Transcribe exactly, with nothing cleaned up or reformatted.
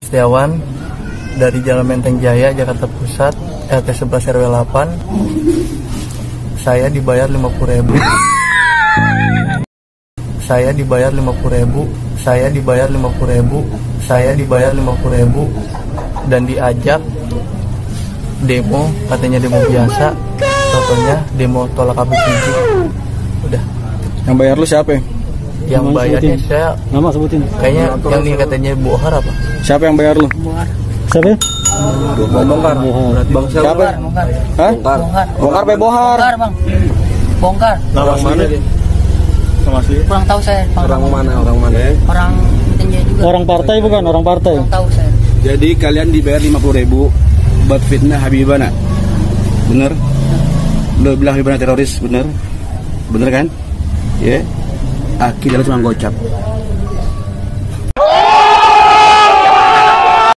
Setiawan dari Jalan Menteng Jaya, Jakarta Pusat, R T sebelas R W delapan. Saya dibayar lima puluh ribu. Saya dibayar lima puluh ribu. Saya dibayar lima puluh ribu. Saya dibayar lima puluh ribu dan diajak demo, katanya demo biasa, contohnya demo tolak Habib Rizik. Udah. Yang bayar lu siapa? Yang Nama bayarnya sebutin. saya Nama sebutin. kayaknya yang ini katanya Bohar apa? Siapa yang bayar lu? Siapa? Bongkar. Bang Siapa? Hah? Bongkar. Bongkar be Bohar. Bongkar, Bang. Bongkar. Orang mana dia? Sama asli. Kurang tahu saya. Orang mana? Orang mana? Orang Menteng juga. Orang partai bukan? Orang partai. Kurang tahu saya. Jadi kalian dibayar lima puluh ribu buat fitnah Habibana, bener? Lo bilang Habibana teroris, bener? Bener kan? Ya, yeah. Akhirnya cuma gocap.